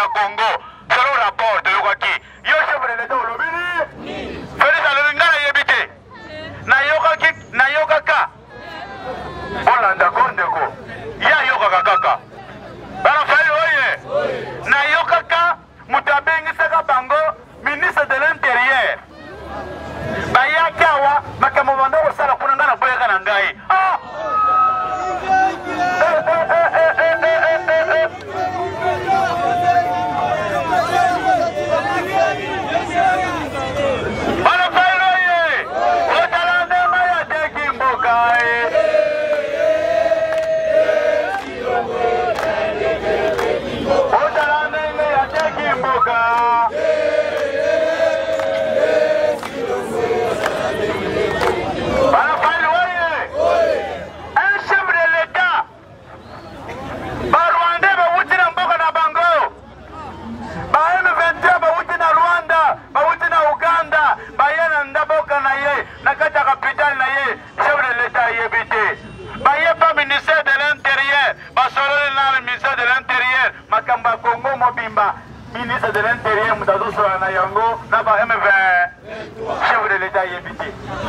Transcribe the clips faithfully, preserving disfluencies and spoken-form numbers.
na Congo selon rapport de yokoki yo chef de l'état olobini Félix alolinga na yebite na yokaki na yokaka olanda kondeko ya yokaka kaka bana fali oye na yokaka mutabengisaka bango ministre de l'intérieur bayakawa makambo banda kosala kuna nga na boyaka na ngai ah bana fali oye otalande maya teki mboka otalande maya teki mboka ministre de l'Intérieur, Moutazo Solana Yango, Naba M vingt, chef de l'État yébité.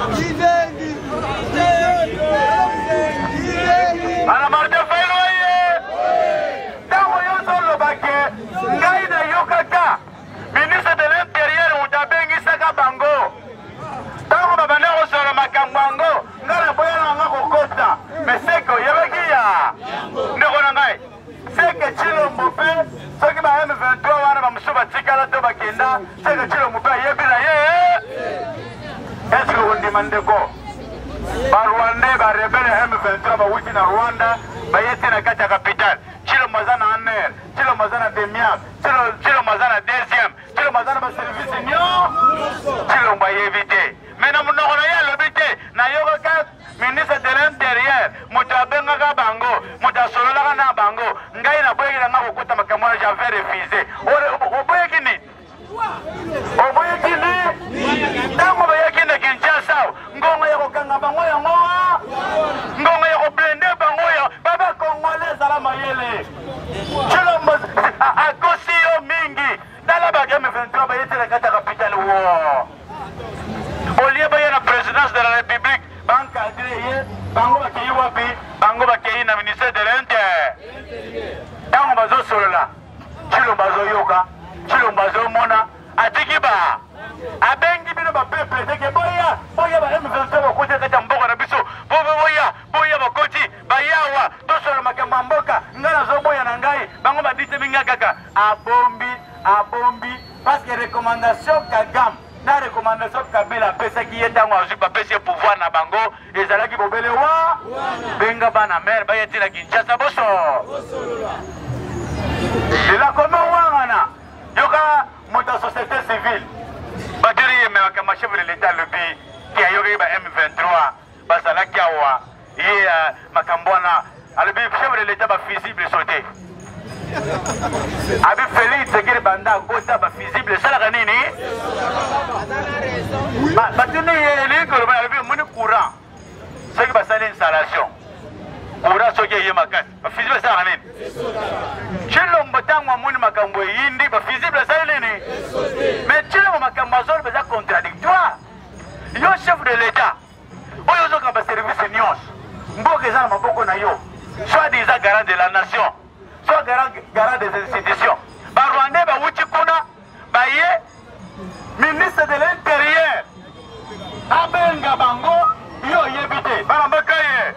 Madame Martin Fayloye, Tango Yoso Lobake, Ngaïda Yokaka, ministre de l'Intérieur, Moutabengi Saka Bango, Tango Babanero Solo Makambango, Ngala Boyana Ngako Costa, mais c'est que Yabakia, Neronangai, c'est que Chilo Mbopé, ce qui m'a M vingt-trois, Tikala to bakenda sega chilo mupa yebila ye est-ce que on demande quoi ba Rwanda ba rebelle M vingt-trois ba wuti na Rwanda ba yete na kata capitale chilo mazana aner chilo mazana demiam chilo chilo mazana deuxième chilo mazana ba service nyo chilo ba yevite mena munoko na ya lobite na yoga ka ministre de l'intérieur mutabenga ka bango mutasolola na bango ngai na boyela ngako kota makamwa j'avais refusé oboyekini oboyekini ntango bayekini Kinshasa ngongo ya kokanga bango yango ngongo ya koblende bango ya baba congolais ezala mayele chilombo akosi yo mingi tala ba M vingt-trois bayetela kata capitale wo olie baye na présidence de la république bankadre ye bango bakei wapi bango bakei na ministère de l'intérieur ntango bazosolola chilombo azoyoka chilombo azomona atikiba abengi bino ba peuple teke boya boya ba M vingt-trois bakote kata mboka na biso bobe boya boya bakoti bayawa tosolo makambo mboka ngana zoboya na ngai bango badite binga kaka abombi abombi parce que recommandation Kagame na recommandation Kabila pesa ki yeta ngwa zuba pesa pouvoir na bango ezalaki bobele wa benga bana mer bayeti na Kinshasa boso ila kono wangana yoka mota société civile badiri me kama chef de l'état le bi qui a yoga ba M vingt-trois basala kiawa ye makambona alobi chef de l'état ba fusible sauté abi Félix Tshisekedi banda kota ba fusible sala kanini ba batuni ye li ko ba alobi muni courant c'est que ba sala installation courant soke ye makati ba fusible sala kanini chilombo tangwa muni makambo yindi ba fusible sala nini mais chilombo makambo zone beza contradictoire yo chef de l'état oyo zoka ba service nyos mboka ezana maboko na yo soit disant garant de la nation soit garant, garant des institutions ba Rwanda ba wuti kuna ba ye ministre de l'intérieur abenga bango yo yebite bana mbakaye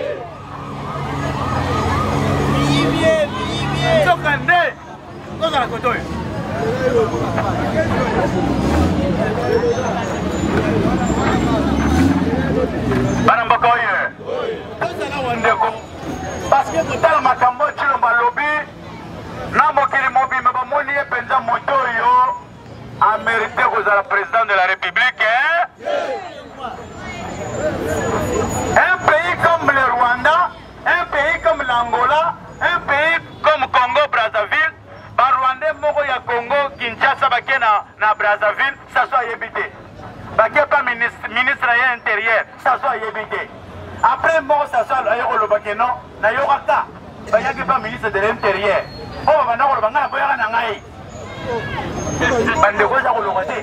bibie bibie sokande koza na kotoyo bana mbakaye koza na wandeko parce que totala makambo chilomba lobi na mokili mobi me bamoni ye penza moto yo a mérité kozala président de la République hein? Un pays comme le Rwanda, un pays comme l'Angola, un pays comme Congo-Brazzaville, ba Rwanda moko ya Congo, Kinshasa bake na, na Brazzaville, ça soit yébité. Bake pas ministre, ministre ya intérieur, ça soit yébité. Après mort, ça soit ayoko lo bake non, na yoraka, bayaki pas ministre de l'intérieur. Oh, ba na ko lo bangana boyaka na ngai. bandeko za kolonga te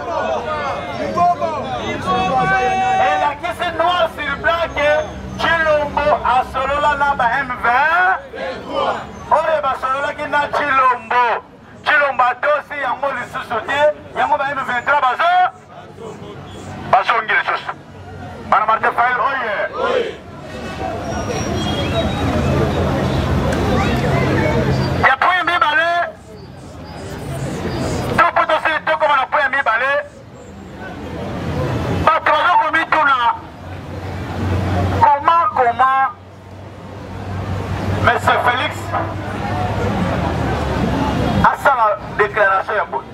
elakisi noir sur blanc ke Chilombo asolola na ba M vingt oyo basololaki na Chilombo Chilombo atosi yango lisusu te yango ba M vingt-trois bazo bazongi lisusu bana Martin Fayulu oye ya point mibale topoto si tokoma na point mibale bato bazokomituna comment comment Monsieur Félix asala déclaration ya boye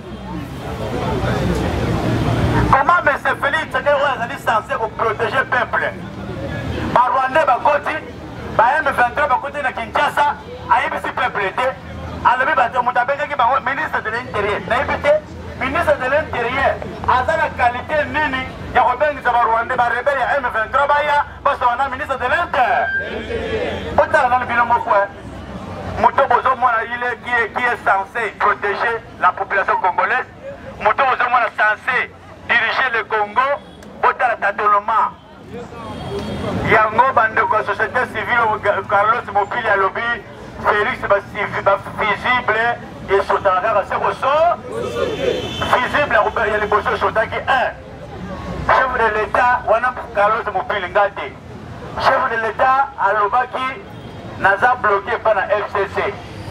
comment Monsieur Félix ake oyo azali censé koprotéger peuple barwandais bakoti ba M vingt-trois bakoti na Kinshasa ayebisi peuple te alobi bato moto abengaki bango ministre de l'intérieur nayebi te ministre de l'intérieur aza na qualité nini ya kobengisa barwandais barebele ya M vingt-trois baya basoba na ministre de l'intérieur otala nani bino moko moto bozomona ile qui est censé protéger la population congolaise moto bozomona censé diriger le Congo otala tâtonnement yango bandeko ya société civile Carlos Mopili alobi Félix visible esotaka kaka se koso visible ya liboso esotaki un chef de l'état wana Carlos Mopili nga te chef de l'état alobaki naza bloqué mpa na F C C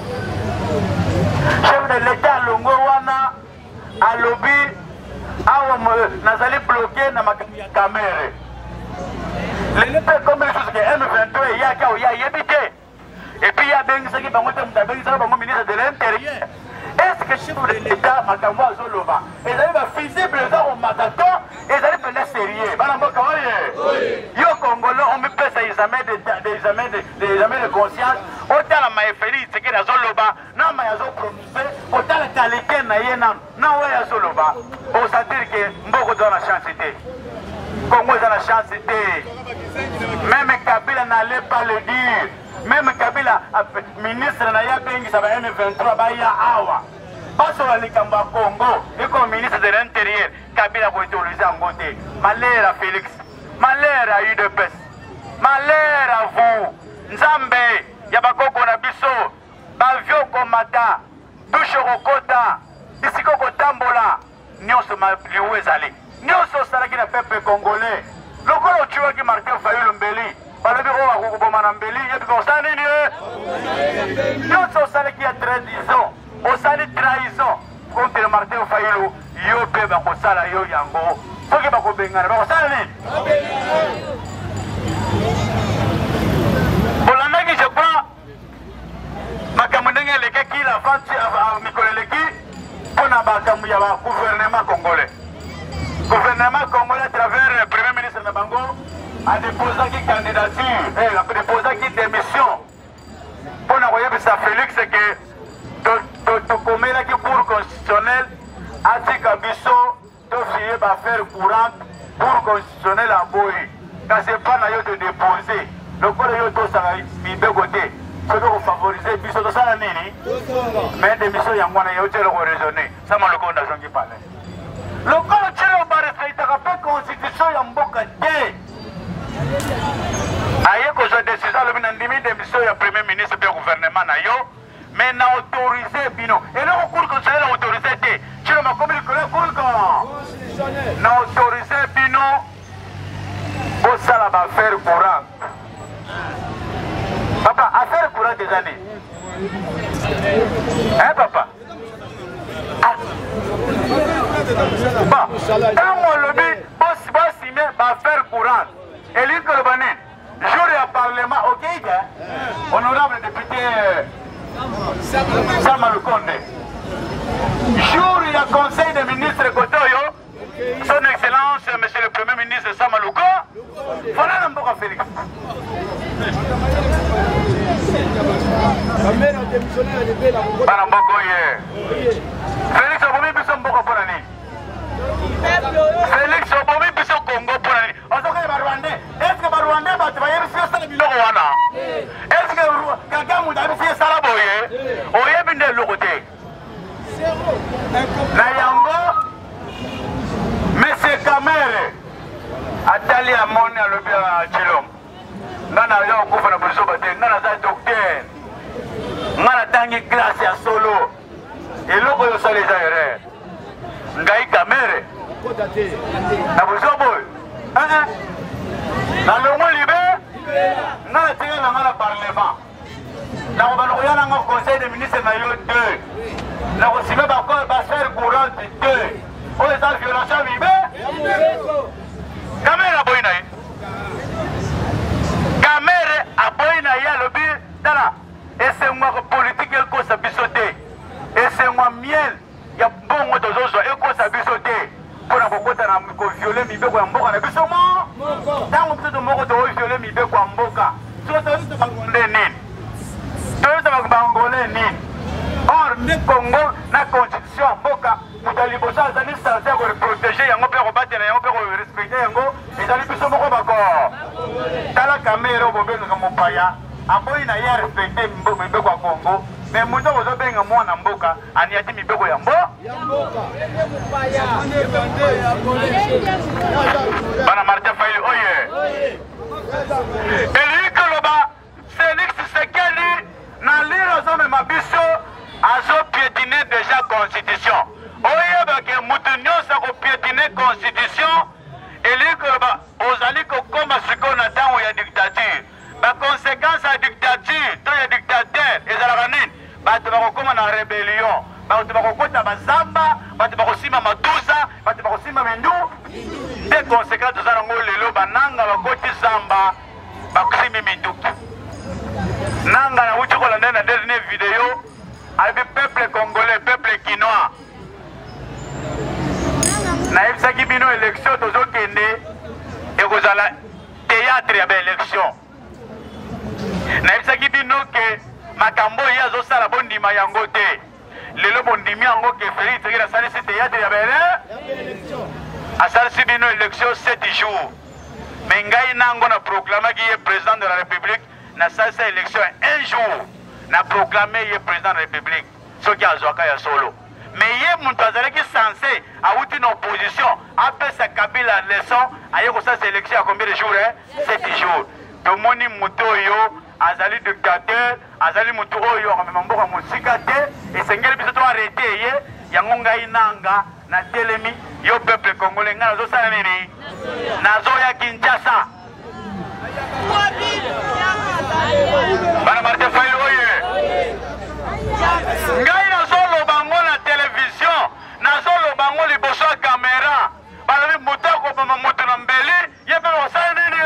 chef de l'état alongo wana alobi awa nazali bloqué na makambo ya Kamere lelo mpe comme lisusu ke M vingt-trois eyaki awo ya yebi te epuis ya bengisaki bango te moto abengisaka bango ministre de l'intérieur est ce que chef de l'état makambo azoloba ezali bafisible eza komata to ezali mpena sérieux bana mboka oye yo congolais omipesa examen de conscience otala ma Félix Tshisekedi azoloba na ma azoprononce otala qualité na ye nano na oyo azoloba osentir ke mboko toza na chance te Congo eza na chance te même Kabila n'allait pas le dire même Kabila ministre na ya bengisa ba M vingt-trois baya awa basola likambo ya Congo eko ministre de l'intérieur Kabila koautorize yango te malheur à Félix malheur à U D P S malheur à vous nzambe ya bakoko na biso bavio komata dushe kokota bisiko kotambola nyonso maliwu ezali nyonso osalaki na peuple congolais lokola otiwaki Martin Fayulu mbeli balobi oyo akokoboma na mbeli yebi kosala nini nyonso osalaki ya trahison osali trahison contre Martin Fayulu yo mpe bakosala yo yango soki bakobengana bakosala nini bolandaki je crois makambo ndenge elekaki la vente mikolo eleki mpona makambo ya bagouvernement congolais gouvernement congolais à travers le premier ministre de Bango a déposé une candidature, eh, a déposé une démission pour envoyer sa Félix que tout comme qui cour constitutionnel a dit que Bisso doit faire courante pour constitutionnel à Boy. Quand c'est pas là de déposer, le corps de Yoto ça va côté. Ce que vous favorisez, Bisso de ça nini, mais démission y a moins de Yoto le raisonner. Ça m'a le compte d'argent qui parle. Le corps de Chelo va respecter la constitution ya mboka te. Aye ko zo décision le binandimi démission ya premier ministre du gouvernement na yo, mais na autorisé bino. Et le cour constitutionnel a autorisé te. Chelo ma comme le cour constitutionnel. Na autorisé bino. Pour ça la va faire courant. Papa, affaire courant des années. Hein papa? Bon, dans mon lobby, boss boss signé va faire courant. Et lui que le banin, jour du parlement, ok, honorable député Sama Lukonde. Jour du conseil des ministres Kotoyo, son excellence, monsieur le premier ministre Sama Lukonde, voilà l'emboka Félix. Banamboko ye. Félix Obomi biso mboko pona ni. Félix Obomi biso Congo pona ni. Osoka ba Rwandais. Est-ce que ba Rwandais ba tbaye biso sala biloko wana? Est-ce que Kagame da biso sala boye? Oye binde lokote. na yango monsieur Kamere atali amoni alobi ya Chilombo nga na yo kufa na poliso bate nga na za docteur nga na tangi classe ya solo eloko yo sala eza erreur ngai Kamere na poliso boy na longo libe nga na tinga na nga na parlement na ko ya na nga conseil des ministres na yo deux na ko sibe ba ko ba faire courant deux o eza violation bibe Kamere boy na Kamere aboyi na ye alobi tala esengwa politique ekosa biso te esengwa miel ya mbongo tozozwa ekosa biso te mpona kokota na koviole mibeko ya mboka na biso mo ntango biso moko toviole mibeko ya mboka soko toyebisa bangole nini toyebisa bangole nini or nde Congo na constitution ya mboka moto ya liboso azali sanse ya koreprotege yango mpe kobatela yango mpe korespecte yango ezali biso moko bako tala Kamere oyo bobengaka mopaya aboyi na ye arespecte mibeko ya Congo me moto ozobenga mwana mboka aniati mibeko ya mbo bana Martin Fayulu oye elingi koloba Félix Tshisekedi na lire azomema biso azopiétine déjà constitution oyebake moto nyonso akopiétine constitution elingi koloba ozali kokoma sikoyo na ntango ya dictature baconséquence ya dictature to ya dictateur ezalaka nini bato bakokoma na rébellion bato bakokota bazamba bato bakosima madusa bato bakosima mendu nde conséquence toza nango lelo bananga bakoti zamba bakosimi minduki nanga na wuti kolanda na dernier video alobi peuple congolais peuple kinois nayebisaki bino élection tozokende ekozala théâtre ya baélection nayebisaki bino ke makambo oyo azosala bondima yango te lelo bondimi yango ke Félix Tshisekedi asalisi théâtre ya baele asalisi bino élection sept jours me ngai nango na proclamaki ye président de la république nasalisi élection ya un jour na proclame ye président de la république soki azwaka ya solo me ye moto azalaki censé awuti na opposition apesa Kabila leçon aye kosalisa élection ya combien de jours sept jours tomoni moto oyo azali dictateur azali moto oyo akamema mboka mosika te esengeli biso to arrete ye yango ngai nanga na telemi yo peuple congolais ngai nazosala nini nazoya Kinshasa bana Martin Fayulu oye ngai nazoloba ngo na télévision nazoloba ngo liboso ya caméra balobi moto akoboma moto na mbeli ye mpe bakosala nini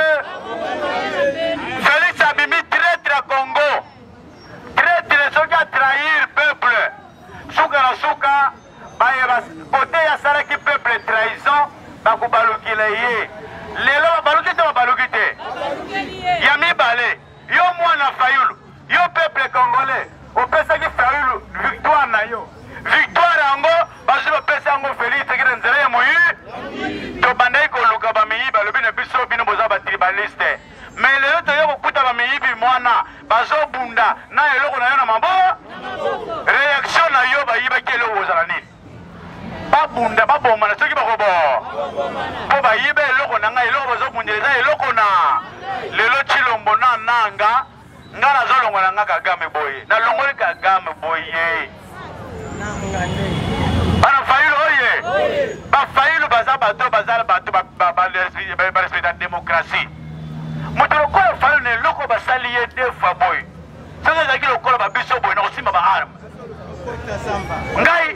Félix abimi traître ya Congo traître soki atrahir peuple suka na suka bayeba kote asalaki peuple trahison bakobalukila ye lelo babaluki te babaluki te ya mibale yo mwana Fayulu yo peuple congolais opesaki Fayulu victoire na yo victoire yango bazwi bapesa yango Félix Tshisekedi nzela ya moyi tobandaki koluka bamiyibi balobi na biso bino boza batribaliste me lelo toye kokuta bamiyibi mwana bazobunda na eloko na yo na mabo réaction na yo bayibaki eloko ozala nini babunda babomana soki bakobo mpo bayiba eloko na ngai eloko bazobundela eza eloko na lelo Chilombo na nanga nga nazolongola nga Kagame boye nalongoli Kagame boye bana Fayulu oye bafayulu baza bato bazala bato barespecta démocratie moto lokola Fayulu na eloko basali ye deux fois boye soki ezalaki lokola babiso boye na kosimba baarme ngai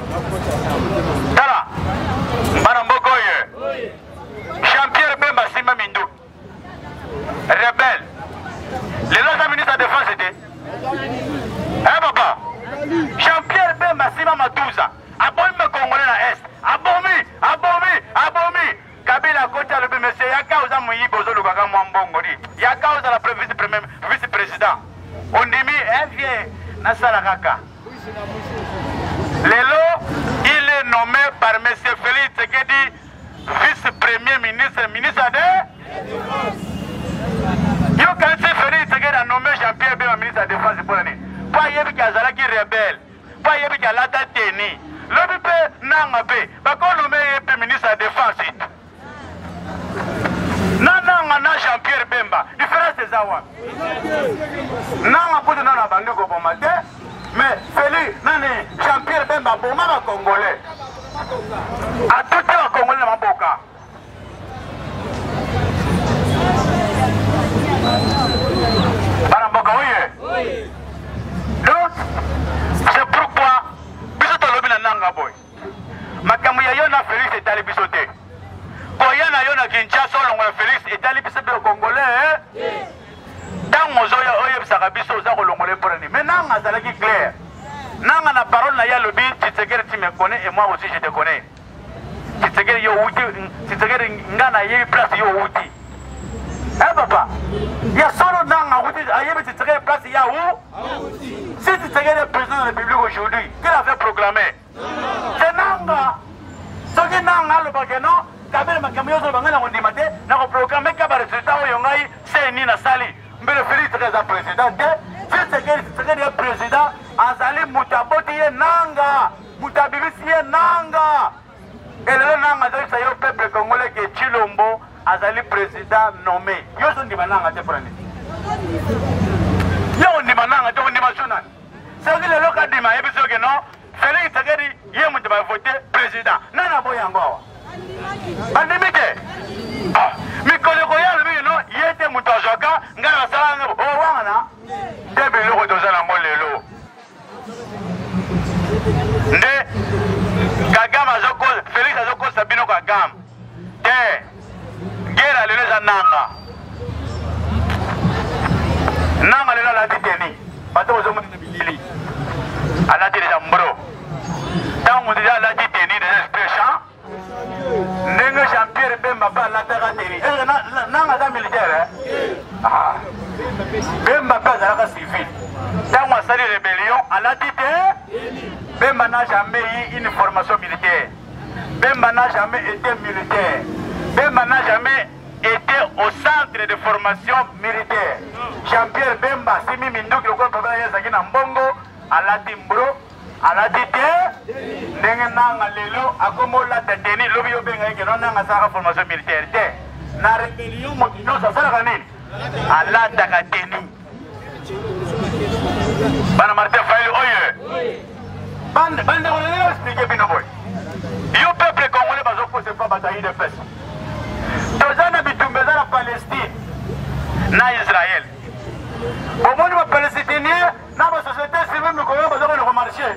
tala bana mboka oye Jean-Pierre Bemba simba minduki rebelle lelo aza ministre ya défense te eh papa Jean-Pierre Bemba simba matuza abomi congolais na est abomi abomi abomi Kabila akoti alobi monsieur yaka oza moyibi ozolukaka mwa mbongo di yaka ozala vice président ondimi evie nasala kaka lelo il est nommé par monsieur Félix Tshisekedi vice-premier ministre ministre de yo kanisi Félix Tshisekedi a nommé Jean-Pierre Bemba ministre de défense pour l'année po ayebi ki azalaki rebelle po ayebi ki alata teni lobi pe nanga pe bakonome pe ministre ya défense na nanga na Jean-Pierre Bemba différence eza wapi nanga kutu nana bandi koboma te mais Félix nani Jean-Pierre Bemba boma bakongolais atute bakongolais na maboka bana mboka oye donc c'est pourquoi biso tolobi na nanga boy makambo ya yo na Félix etali biso te koya na yo na Kinshasa olongola Félix etali biso pe congolais ntango ozoya oyebisaka biso oza kolongola eponani mais nanga azalaki clair nanga na parole na ye alobi Tshisekedi tu me connais et moi aussi je te connais Tshisekedi yo wuti Tshisekedi nga na yebi place yo wuti eh papa ya solo nanga wuti ayebi Tshisekedi place ya où si Tshisekedi est président de la République aujourd'hui qu'il a fait proclamer c'est nanga soki nanga alobake non kabele makambo yozo bangana kondima te na koprograme ka ba résultat oyo ngai seni na sali mbele Félix Tshisekedi président te Tshisekedi Tshisekedi est président azali mutaboti ye nanga mutabibisi ye nanga elelo nanga azali sa yo peuple congolais ke Tshilombo azali président nommé yozo ndima nanga te prene yo ndima nanga te ndima sunani soki lelo kadima yebiso ke non Félix Tshisekedi ye mutu ba voter président nana boyango awa bandimike mikoleko ya lobi no yete mutu azoka ngai nasala owangana nde biloko toza nango lelo nde kagame azokosa Félix azokosa bino kagame te gera lelo eza nanga nanga lelo alati teni bato ozomonina bilili alati deja mbro ntango deja alati teni deja spécial ndenge Jean-Pierre Bemba pe alataka teni nanga aza militaire Bemba pe azalaka civil ntango asali rébellion alati te Bemba n'a jamais eu une formation militaire Bemba n'a jamais été militaire Bemba n'a jamais été au centre de formation militaire Jean-Pierre Bemba simi minduki lokola papa yazaki na mbongo alati mbro alati te ndenge nanga lelo akomolata teni lobi yo benga yeke no nanga asalaka formation militaire te na rébellion moto nyonso asalaka nini alataka teni bana Martin Fayulu oye bandeko lelo explike bino boy yo peuple congolais bazokose pa bataille de pese toza na bitumba eza na Palestine na Israël omoni bapalestinien na basociété civile mikolo bazokende komarche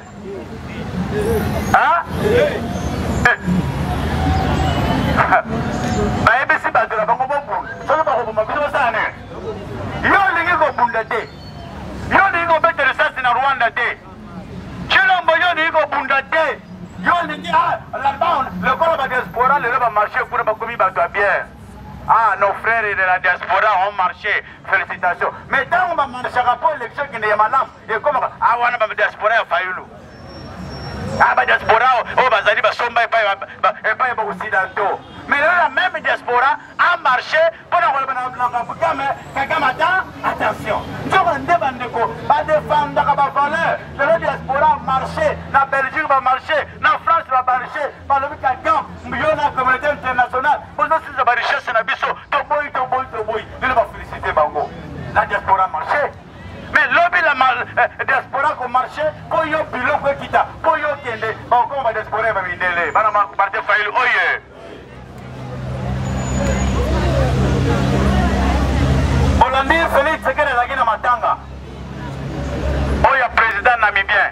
bayebisi bato na bango bobunda soki bakoboma biso basala nini yo olingi kobunda te yo olingi kobeta risasi na Rwanda te Tshilombo yo olingi kobunda te yo olingi lokola badiaspora lelo bamarche kuna bakomi bato ya bien ah nos frères de la diaspora ont marché félicitations mais ntango bamarchaka po élection kende ya malamu ekomaka awana badiaspora ya Fayulu ah diaspora oyo bazali basomba epai baoccidentaux mais la même diaspora a marché mpona koloba na kagame kagame ata attention nzoko nde bandeko badefendaka bavaleur lelo diaspora a marché na Belgique bamarché na France bamarché balobi kagame yo na communauté internationale bozosisa barichesse na biso toboyi toboyi toboyi lelo bafélicité bango la diaspora a marché mais lobi la diaspora ko marché po yo biloko ekita po yo kende bakoma badiaspora babindele bana Martin Fayulu oye Olandi Félix Tshisekedi azalaki na matanga oyo président namibien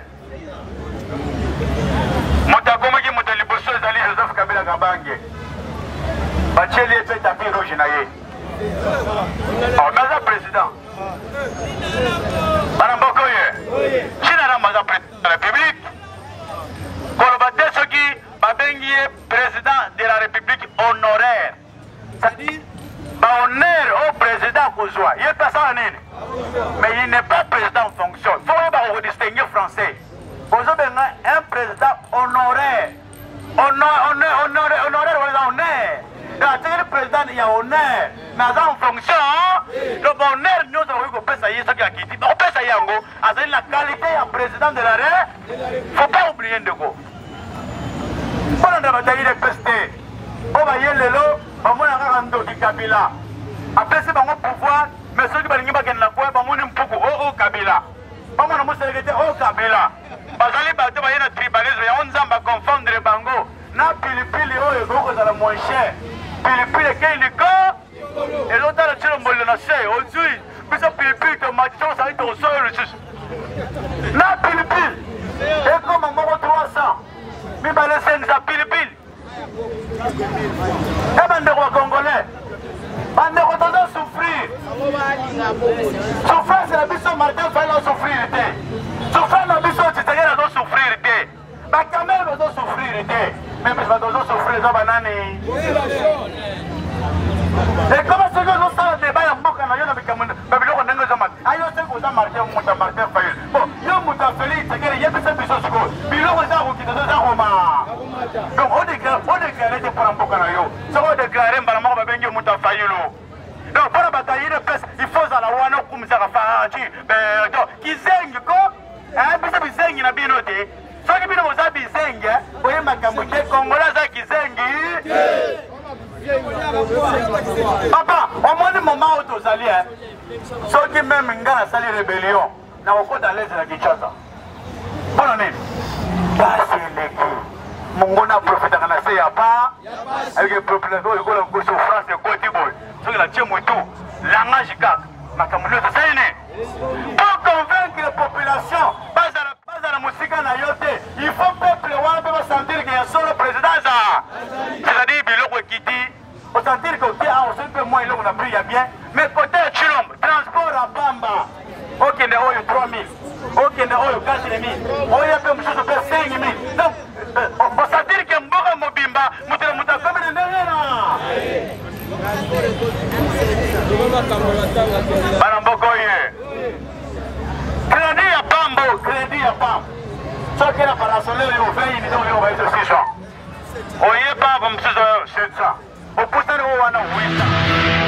moto akomaki moto liboso ezali Joseph Kabila Kabange batieli epe tapi rouge na ye maza président bana mboka oyo china na maza président de la République koloba te soki babengi ye président de la République honoraire c'est-à-dire honneur au président Kozwa. Il est personne mais il n'est pas président en fonction. Il faut pas distinguer français. Kozwa est un président honoraire. Honneur, honneur, honoraire, honoraire, honneur. Le président il y a honneur. Mais en fonction, le honneur nous avons eu que ça y est, ce qui a quitté. On peut ça y est, la qualité du président de la République. Il ne faut pas oublier de quoi. mpona na bataille peste o baye lelo bamona kaka ndoki Kabila apesi bango pouvoir mais soki balingi bakende na pouvoir bamoni mpuku o o Kabila bamona moseleke te o Kabila bazali bato baye na tribalisme yango nzambe aconfondre bango na pilipili oyo ekoki kozala moins cher pilipili ekei liko ezotala tilo molilo na se ozwi biso pilipili tomati tosali tokosoyo lisusu na pilipili ekoma moko trois cents mibale cinq cents pilipili e bandeko bacongolais bandeko tozo souffrir souffrance na biso Martin Fayulu azosouffrir te souffrance na biso Tshisekedi azosouffrir te bakamere bazosouffrir te mais biso bazosouffrir eza banani ekoma soki ozosala deba ya mboka na yo na babiloko ndenge ezomata ayo soki oza Martin moto ya Martin Fayulu bon yo moto afeli Tshisekedi yebisa biso sikoyo biloko eza kokita eza koma donc odeklare te mpona mboka na yo soki odeklare mbala moko babengi yo moto ya Fayulu donc mpona bataille de presse il faut zala wana okumisaka faranci kizengi ko biso bizengi na bino te soki bino boza bizengi oye makambo te kongola aza kizengi papa omoni moma oyo tozali soki meme nga nasali rébellion nakokota lese na Kinshasa mpona nini basi eleki mongona aprofitaka na se ya pa ayeke population oyo ekola souffrance ekoti boye soki natie motu langage kaka makambo nyonso esali nini pour convaincre la population bazala mosika na yo te il faut peuple wana mpe basentir ke ya solo présidence c'est-à-dire biloko ekiti osentir ke oke awa osoki mpe mwa eloko na prix ya bien mais côté ya Chilombo transport ya Bamba okende oyo trois mille okende oyo quatre mille oyo mpe mosusu mpe cinq mille donc osentir ke mboka mobimba moto na moto akomi na ndenge na bana mboka oye crédit ya Bambo crédit ya Bambo soki na parasole oyo vingt unité oyo bayeso six cents oye Bambo mosusu oyo sept cents opusani oyo wana huit cents